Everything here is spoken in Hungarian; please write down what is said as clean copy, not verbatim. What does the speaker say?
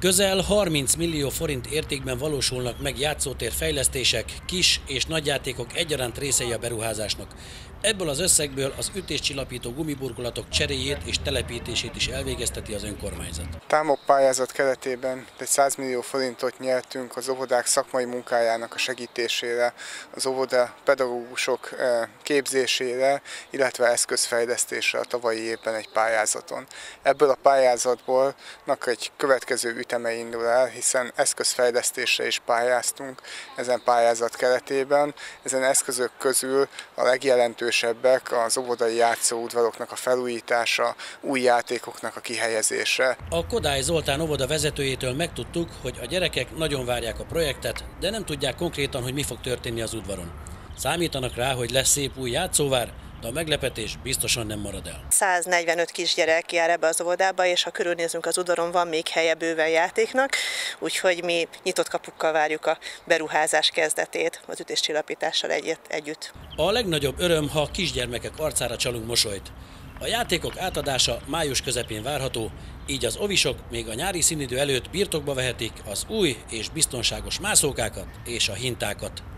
Közel 30 millió forint értékben valósulnak meg játszótér-fejlesztések, kis- és nagyjátékok egyaránt részei a beruházásnak. Ebből az összegből az ütéscsillapító gumiburkolatok cseréjét és telepítését is elvégezteti az önkormányzat. TAMOP pályázat keretében egy 100 millió forintot nyertünk az óvodák szakmai munkájának a segítésére, az óvoda pedagógusok képzésére, illetve eszközfejlesztésre a tavalyi évben egy pályázaton. Ebből a pályázatból egy következő üteme indul el, hiszen eszközfejlesztésre is pályáztunk ezen pályázat keretében. Ezen eszközök közül a legjelentősebbek az óvodai játszóudvaroknak a felújítása, új játékoknak a kihelyezése. A Kodály Zoltán óvoda vezetőjétől megtudtuk, hogy a gyerekek nagyon várják a projektet, de nem tudják konkrétan, hogy mi fog történni az udvaron. Számítanak rá, hogy lesz szép új játszóvár, de a meglepetés biztosan nem marad el. 145 kisgyerek jár ebbe az óvodába, és ha körülnézünk az udvaron, van még helye bőven játéknak, úgyhogy mi nyitott kapukkal várjuk a beruházás kezdetét az ütéscsillapítással együtt. A legnagyobb öröm, ha a kisgyermekek arcára csalunk mosolyt. A játékok átadása május közepén várható, így az ovisok még a nyári színidő előtt birtokba vehetik az új és biztonságos mászókákat és a hintákat.